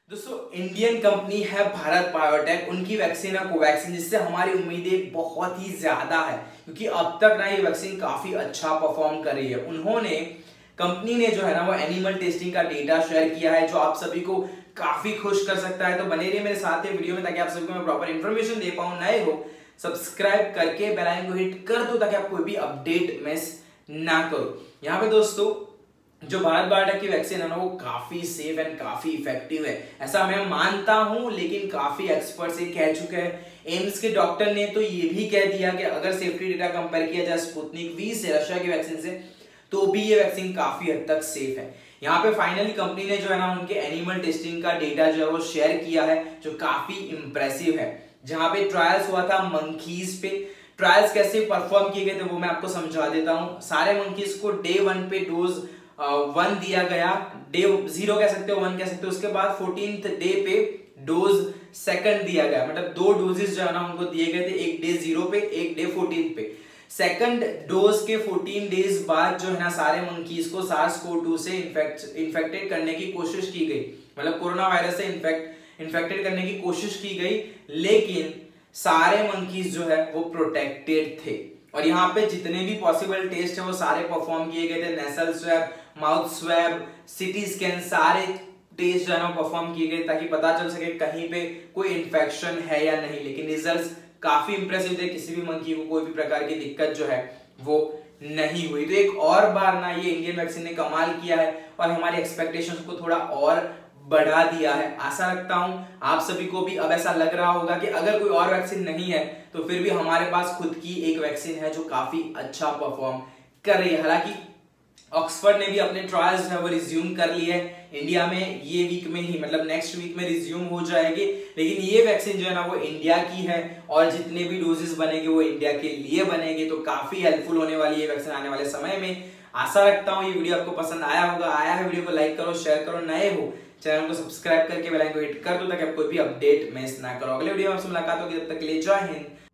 दोस्तों Indian company है Bharat Biotech, उनकी वैक्सीन है कोवैक्सीन, जिससे हमारी उम्मीदें बहुत ही ज्यादा है क्योंकि अब तक ना ये वैक्सीन काफी अच्छा परफॉर्म कर रही है। उन्होंने कंपनी ने जो है ना वो एनिमल टेस्टिंग का डेटा शेयर किया है जो आप सभी को काफी खुश कर सकता है। तो बने रहिए मेरे साथ वीडियो में ताकि आप सभी को मैं प्रॉपर इन्फॉर्मेशन दे पाऊं। नए हो सब्सक्राइब करके बेल आइकन को हिट कर दो ताकि आप कोई भी अपडेट मिस ना करो। यहाँ पे दोस्तों जो भारत बायोटेक की वैक्सीन है ना वो काफी सेफ एंड काफी इफेक्टिव है, ऐसा मैं मानता हूं, लेकिन काफी एक्सपर्ट्स ये कह चुके हैं। एम्स के डॉक्टर ने तो ये भी कह दिया कि अगर सेफ्टी डेटा कंपेयर किया जाए स्पुतनिक वी से, रशिया की वैक्सीन से, तो भी ये वैक्सीन काफी हद तक सेफ है। यहाँ पे फाइनली कंपनी ने जो है ना उनके एनिमल टेस्टिंग का डेटा जो है वो शेयर किया है जो काफी इंप्रेसिव है। जहां पे ट्रायल्स हुआ था मंकीज पे, ट्रायल्स कैसे परफॉर्म किए गए थे वो मैं आपको समझा देता हूं। सारे मंकीज को डे 1 पे डोज 1 दिया गया, डे 0 कह सकते हो 1 कह सकते हो। उसके बाद 14th डे पे डोज 2 दिया गया, मतलब 2 डोजेस जो है ना उनको दिए गए थे, एक डे 0 पे एक डे 14 पे। सेकंड डोज के 14 डेज बाद जो है ना सारे मंकीज को SARS-CoV-2 से इन्फेक्टेड करने की कोशिश की गई, मतलब कोरोना वायरस से इन्फेक्टेड करने की कोशिश की गई, लेकिन सारे मंकीज जो है वो प्रोटेक्टेड थे। और यहाँ पे जितने भी पॉसिबल टेस्ट है वो सारे परफॉर्म किए गए थे, nasal swab, mouth swab, CT scan, सारे टेस्ट जो है ना परफॉर्म किए गए ताकि पता चल सके कहीं पे कोई इन्फेक्शन है या नहीं। लेकिन रिजल्ट्स काफी इंप्रेसिव थे, किसी भी मंकी को कोई भी प्रकार की दिक्कत जो है वो नहीं हुई। तो एक और बार ना ये इंडियन वैक्सीन ने कमाल किया है और हमारी एक्सपेक्टेशंस को थोड़ा और बढ़ा दिया है। आशा रखता हूं आप सभी को भी अब ऐसा लग रहा होगा कि अगर कोई और वैक्सीन नहीं है तो फिर भी हमारे पास खुद की एक वैक्सीन है जो काफी अच्छा परफॉर्म कर रही है। हालांकि ऑक्सफोर्ड ने भी अपने ट्रायल्स है वो रिज्यूम कर लिए है, इंडिया में ये वीक में ही, मतलब नेक्स्ट वीक में रिज्यूम हो जाएगी। लेकिन ये वैक्सीन जो है ना वो इंडिया की है और जितने भी डोजेस बनेंगे वो इंडिया के लिए बनेंगे, तो काफी हेल्पफुल होने वाली है वैक्सीन आने वाले समय में। आशा रखता हूँ ये वीडियो आपको पसंद आया होगा। आया है वीडियो को लाइक करो, शेयर करो, नए हो चैनल को सब्सक्राइब करके बेल आइकन को हिट कर दो ताकि आप कोई भी अपडेट मिस ना करो। अगले वीडियो में आपसे मुलाकात होगी, तब तक के लिए जय हिंद,